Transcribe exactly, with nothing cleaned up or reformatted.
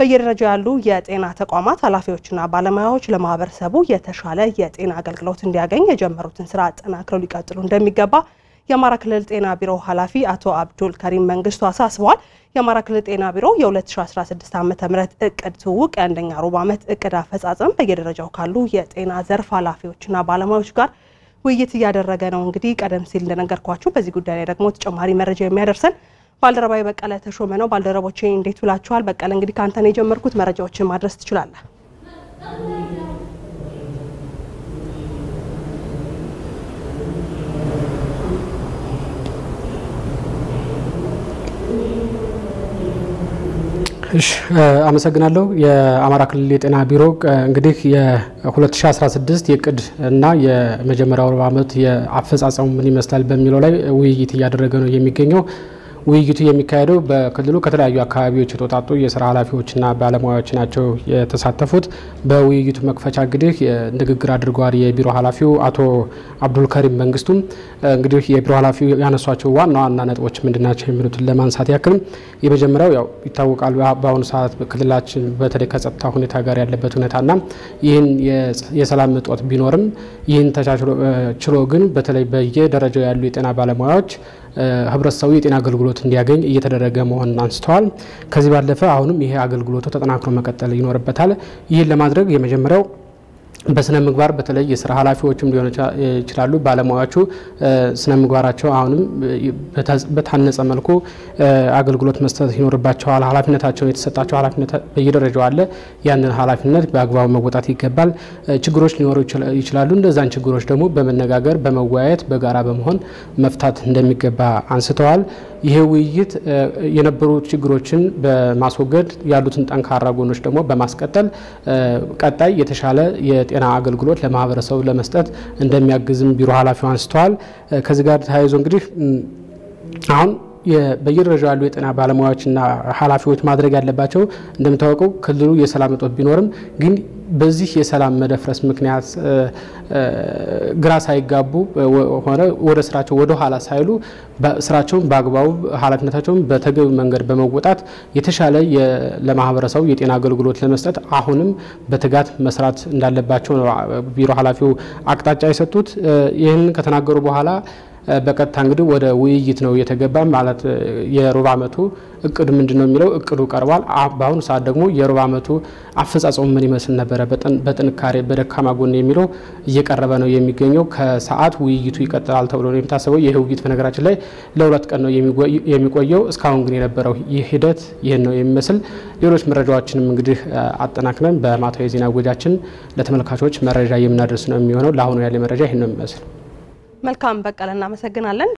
በየደረጃው ያሉ የጤና ተቋማት ኃላፊዎችና ባለሙያዎች ለማህበረሰቡ የተሻለ የጤና አገልግሎት እንዲያገኝ የጀመሩትን ስራ አጠናክረው ሊቀጥሉ እንደሚገባ የአማራ ክልል ጤና ቢሮ ኃላፊ አቶ አብዱል ከሪም መንግስቱ አሳስበዋል። የአማራ ክልል ጤና ቢሮ የ2016 ዓመተ ምህረት እቅድ ትውውቅ የአንደኛ ሩብ ዓመት እቅድ አፈጻጸም በየደረጃው ካሉ የጤና ዘርፍ ኃላፊዎችና ባለሙያዎች ጋር ውይይት እያደረገ ነው። እንግዲህ ቀደም ሲል እንደነገርኳችሁ በዚህ ጉዳይ ላይ ደግሞ ተጨማሪ መረጃ የሚያደርሰን ባልደረባይ በቀለ ተሾመ ነው። ባልደረቦቼ እንዴት ውላችኋል? በቀለ እንግዲህ ካንተ ነው የጀመርኩት፣ መረጃዎችን ማድረስ ትችላለህ? እሺ አመሰግናለሁ። የአማራ ክልል የጤና ቢሮ እንግዲህ የ2016 የቅድ እና የመጀመሪያው ሩብ ዓመት የአፈጻጸሙ ምን ይመስላል በሚለው ላይ ውይይት እያደረገ ነው የሚገኘው። ውይይቱ የሚካሄደው በክልሉ ከተለያዩ አካባቢዎች የተወጣጡ የስራ ኃላፊዎችና ባለሙያዎች ናቸው የተሳተፉት። በውይይቱ መክፈቻ እንግዲህ ንግግር አድርገዋል የቢሮ ኃላፊው አቶ አብዱል ከሪም መንግስቱ። እንግዲህ የቢሮ ኃላፊው ያነሷቸው ዋና ዋና ነጥቦች ምንድናቸው የሚሉትን ለማንሳት ያክል የመጀመሪያው ያው ይታወቃል በአሁኑ ሰዓት ክልላችን በተለይ ከጸጥታ ሁኔታ ጋር ያለበት ሁኔታና ይህን የሰላም እጦት ቢኖርም ይህን ተቻችሎ ግን በተለይ በየደረጃው ያሉ የጤና ባለሙያዎች ህብረተሰቡ የጤና አገልግሎት እንዲያገኝ እየተደረገ መሆኑን አንስተዋል። ከዚህ ባለፈ አሁንም ይሄ አገልግሎቱ ተጠናክሮ መቀጠል ይኖርበታል። ይህን ለማድረግ የመጀመሪያው በስነ ምግባር በተለይ የስራ ኃላፊዎችም ሊሆኑ ይችላሉ ባለሙያዎቹ ስነ ምግባራቸው አሁንም በታነጸ መልኩ አገልግሎት መስጠት ይኖርባቸዋል። ኃላፊነታቸው የተሰጣቸው ኃላፊነት በየደረጃው አለ። ያንን ኃላፊነት በአግባቡ መወጣት ይገባል። ችግሮች ሊኖሩ ይችላሉ። እንደዛን ችግሮች ደግሞ በመነጋገር በመወያየት በጋራ በመሆን መፍታት እንደሚገባ አንስተዋል። ይሄ ውይይት የነበሩ ችግሮችን በማስወገድ ያሉትን ጠንካራ ጎኖች ደግሞ በማስቀጠል ቀጣይ የተሻለ የጤና አገልግሎት ለማህበረሰቡ ለመስጠት እንደሚያግዝም ቢሮ ኃላፊው አንስተዋል። ከዚህ ጋር ተያይዞ እንግዲህ አሁን በየደረጃው ያሉ የጤና ባለሙያዎችና ኃላፊዎች ማድረግ ያለባቸው እንደምታውቀው ክልሉ የሰላም እጦት ቢኖርም ግን በዚህ የሰላም መደፍረስ ምክንያት ግራ ሳይጋቡ ሆነ ወደ ስራቸው ወደ ኋላ ሳይሉ ስራቸውን በአግባቡ ኃላፊነታቸውን በተገቢ መንገድ በመወጣት የተሻለ ለማህበረሰቡ የጤና አገልግሎት ለመስጠት አሁንም በትጋት መስራት እንዳለባቸው ነው ቢሮ ኃላፊው አቅጣጫ የሰጡት። ይህን ከተናገሩ በኋላ በቀጥታ እንግዲህ ወደ ውይይት ነው የተገባ ማለት የሩብ ዓመቱ እቅዱ ምንድነው የሚለው እቅዱ ቀርቧል። በአሁኑ ሰዓት ደግሞ የሩብ ዓመቱ አፈጻጸሙ ምን ይመስል ነበር በጥንካሬ በደካማ ጎን የሚለው እየቀረበ ነው የሚገኘው። ከሰዓት ውይይቱ ይቀጥላል ተብሎ ነው የሚታሰበው። ይሄ ውይይት በነገራችን ላይ ለሁለት ቀን ነው የሚቆየው። እስካሁን ግን የነበረው ይህ ሂደት ይሄን ነው የሚመስል። ሌሎች መረጃዎችንም እንግዲህ አጠናክረን በማታዊ ዜና ወጃችን ለተመልካቾች መረጃ የምናደርስ ነው የሚሆነው። ለአሁኑ ያለ መረጃ ይሄን ነው የሚመስል። መልካም በቀለ እናመሰግናለን።